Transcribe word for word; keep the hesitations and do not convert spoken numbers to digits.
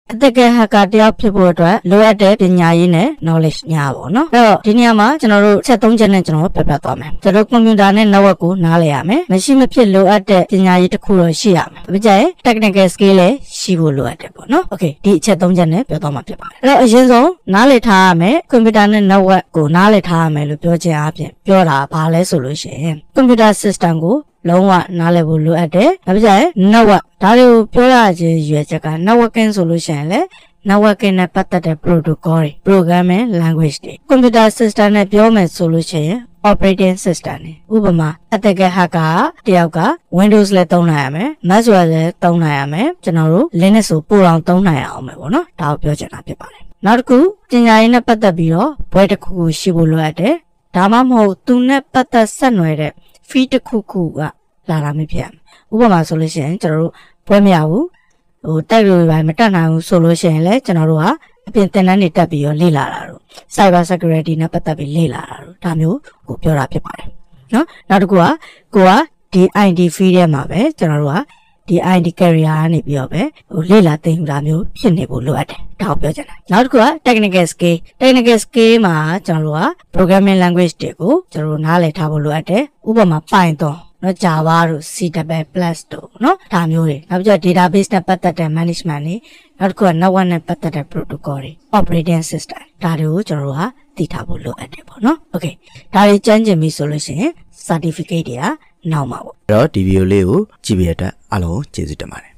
အတက်ကဟာကတယောက်ဖြစ်ဖို့အတွက်လိုအပ်တဲ့ပညာရေးနဲ့ knowledge ညာပေါ့နော်အဲ့တော့ဒီနေရာမှာကျွန်တော်တို့ချက်သုံးချက်နဲ့ကျွန်တော်ပြပြသွားမယ်ကျွန်တော်ကွန်ပျူတာနဲ့ network ကိုနားလည်ရမယ်မရှိမဖြစ်လိုအပ်တဲ့ပညာရေးတစ်ခုတော့ရှိရမယ်ဒါကြရင် technical skill လည်းရှိဖို့လိုအပ်တယ်ပေါ့နော် okay ဒီအချက်သုံးချက်နဲ့ပြောသွားမှာဖြစ်ပါတယ်အဲ့တော့အရင်ဆုံးနားလည်ထားရမယ်ကွန်ပျူတာနဲ့ network ကိုနားလည်ထားရမယ်လို့ပြောချင်အားဖြင့်ပြောတာဘာလဲဆိုလို့ရှိရင်ကွန်ပျူတာ system ကိုလုံးဝနားလည်ဖို့လိုအပ်တယ်ဒါကြရင် network ဒါတွေကိုပြောရခြင်းရွယ်ချက်က networking ဆိုလို့ရှိရင်လည်းnetworking နဲ့ပတ်သက်တဲ့ protocol တွေ programming language တွေ computer system နဲ့ပြောမယ်ဆိုလို့ရှိရင် operating system တွေဥပမာအတက်ကဟကတယောက်က Windows လည်းသုံးနိုင်ရမယ် Mac လည်းသုံးနိုင်ရမယ်ကျွန်တော်တို့ Linux ကိုပို့အောင်သုံးနိုင်အောင်ပဲပေါ့နော်ဒါကိုပြောချင်တာဖြစ်ပါတယ်နောက်တစ်ခုပညာရေးနဲ့ပတ်သက်ပြီးတော့ဘွဲတစ်ခုခုရှိဖို့လိုအပ်တယ်ဒါမှမဟုတ်သူနဲ့ပတ်သက်ဆက်နွယ်တဲ့ fee တစ်ခုခုကလာတာမဖြစ်ဥပမာဆိုလို့ရှိရင်ကျွန်တော်တို့ဘွဲမရဘူးဟိုတက်လို့ပဲမတက်နိုင်ဘူးဆိုလို့ရှိရင်လည်းကျွန်တော်တို့ဟာအပြင်သင်တန်းတွေတက်ပြီးတော့လေ့လာတာတို့ cyber security နဲ့ပတ်သက်ပြီးလေ့လာတာတို့ဒါမျိုးကိုပြောတာဖြစ်ပါတယ်နော်နောက်တစ်ခုကကိုကဒီ I D field ထဲမှာပဲကျွန်တော်တို့ကဒီ I D career ကနေပြီးတော့ပဲဟိုလေ့လာသင်ယူတာမျိုးဖြစ်နေဖို့လိုအပ်တယ်ဒါကိုပြောချင်တယ်နောက်တစ်ခုက technical skill technical skill မှာကျွန်တော်တို့က programming language တွေကိုကျွန်တော်တို့နားလည်ထားဖို့လိုအပ်တယ်ဥပမာ Pythonနော် Java တို့ C plus plus တို့နော်ဒါမျိုးတွေနောက်ပြီးတော့ database နဲ့ပတ်သက်တဲ့ management တွေနောက်တစ်ခုက network နဲ့ပတ်သက်တဲ့ protocol တွေ operating system ဒါတွေကိုကျွန်တော်တို့ကသိထားဖို့လိုအပ်တယ်ပေါ့နော် okay ဒါတွေကျမ်းကျင်ပြီဆိုလို့ရှိရင် certificate တွေကနောက်မှာပေါ့အဲ့တော့ဒီဗီဒီယိုလေးကိုကြည့်ပြတဲ့အတွက်အားလုံးကျေးဇူးတင်ပါတယ်